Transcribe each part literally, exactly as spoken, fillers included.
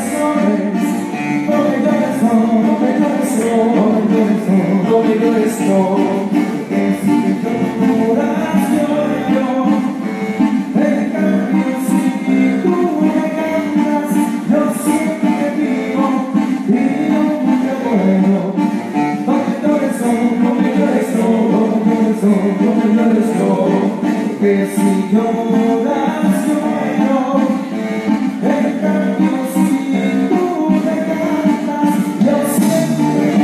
Que si lloras lloro, en cambio si tú me cantas, yo siempre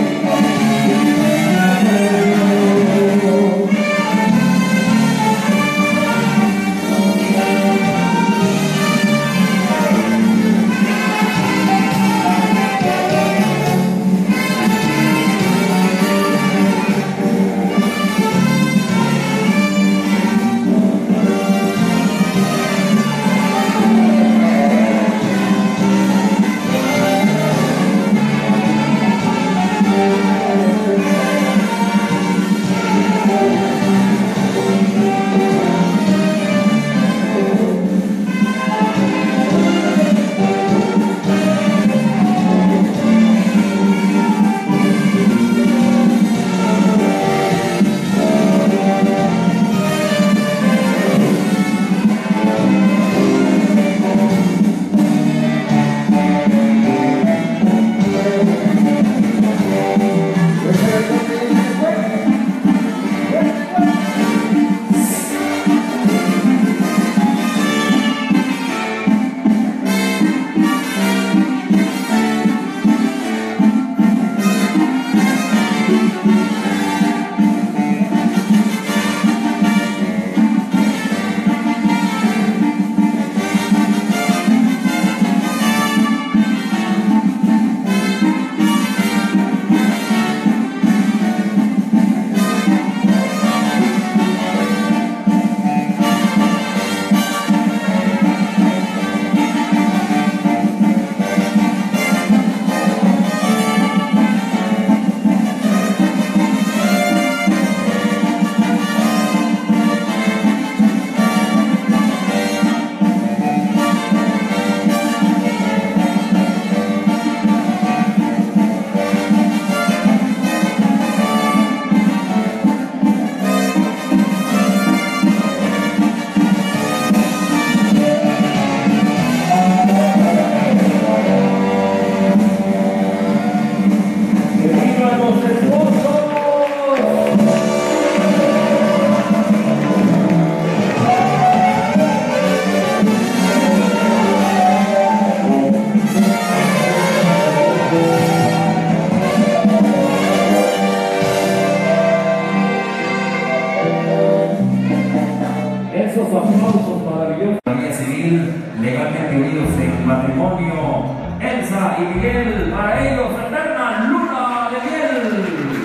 esos aplausos maravillosos. Familia civil, legalmente unidos en matrimonio, Elsa y Miguel, para ellos, eterna luna de miel.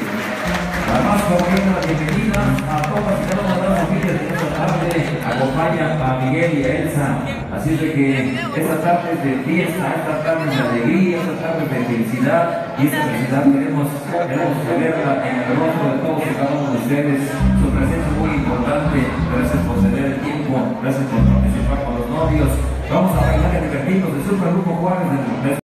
La más cordial bienvenida a todas y cada una de las familias de esta tarde. Acompañan a Miguel y a Elsa. Así es de que esta tarde es de fiesta, esta tarde es de alegría, esta tarde es de felicidad. Y esta felicidad queremos, queremos verla en el rostro de todos y cada uno de ustedes. Su presencia es muy importante. Gracias por ceder el tiempo, gracias por participar con los novios. Vamos a bailar en el Cartinos de Super Grupo Juárez.